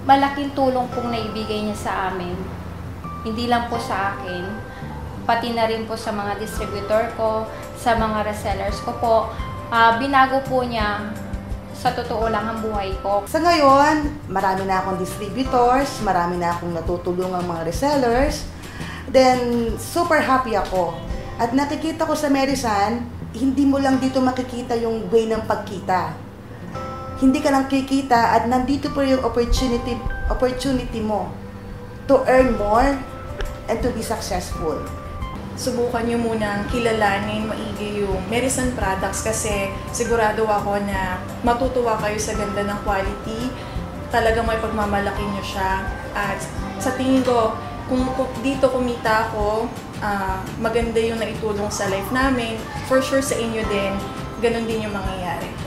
malaking tulong pong naibigay niya sa amin. Hindi lang po sa akin, pati na rin po sa mga distributor ko, sa mga resellers ko po. Binago po niya sa totoo lang ang buhay ko. Sa ngayon, marami na akong distributors, marami na akong natutulungang mga resellers. Then, super happy ako. At nakikita ko sa Merisan, hindi mo lang dito makikita yung way ng pagkita. Hindi ka lang kikita at nandito po yung opportunity mo to earn more and to be successful. Subukan nyo munang kilalanin maigi yung Merisan products kasi sigurado ako na matutuwa kayo sa ganda ng quality. Talagang may pagmamalaki nyo siya. At sa tingin ko, kung dito kumita ako, maganda yung naitulong sa life namin. For sure sa inyo din, ganun din yung mangyayari.